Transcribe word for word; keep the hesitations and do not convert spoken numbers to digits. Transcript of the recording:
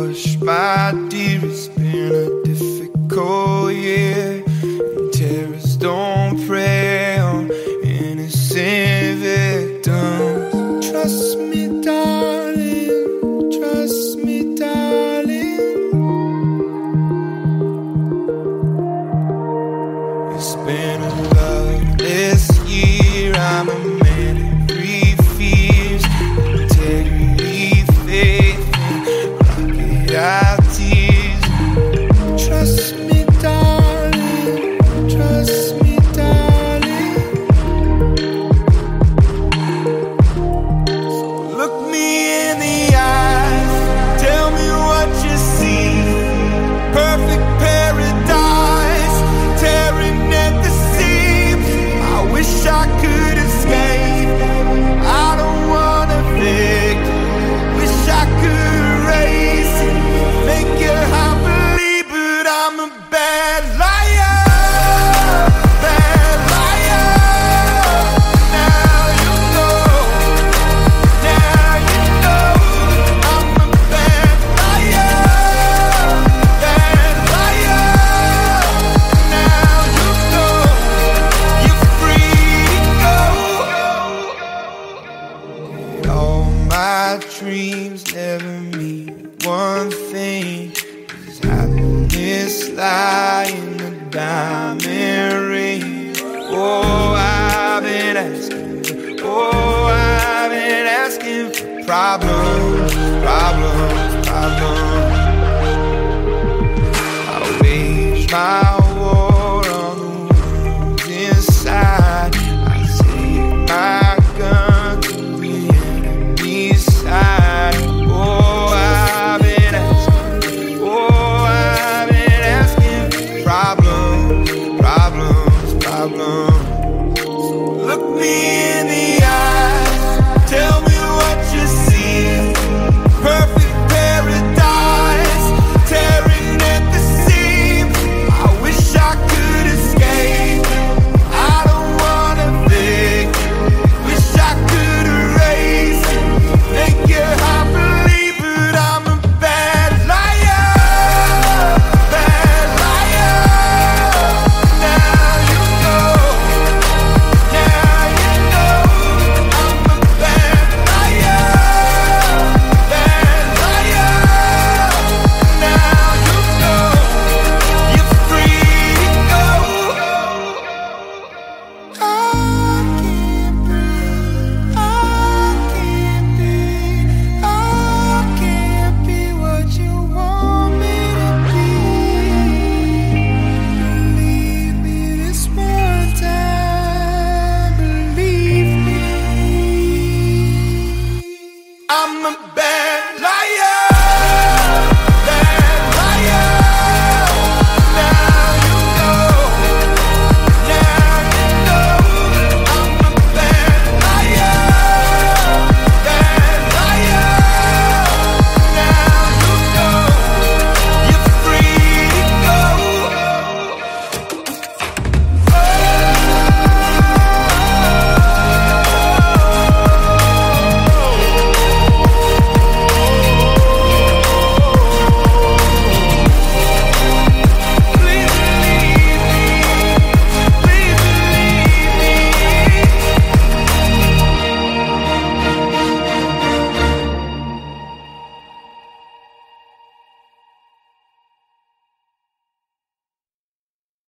hush, my dear, it's been a difficult year, and terrorists don't prey on innocent victims. Trust me, darling, trust me, darling. It's been a loveless year, I'm a man of three fears: integrity, faith, and crocodile tears. Trust me, darling, trust me, darling. So look me in the eyes, tell me what you see. Perfect paradise, tearing at the seams. I wish I could escape, I don't wanna fake. Wish I could erase it, make your heart believe, but I'm a bad liar, bad liar. Now you know, now you know, I'm a bad liar, bad liar. Now you know, you're free to go. All my dreams never mean one thing, 'cause happiness lie in the diamond ring. Oh, I've been asking, oh, I've been asking for problems,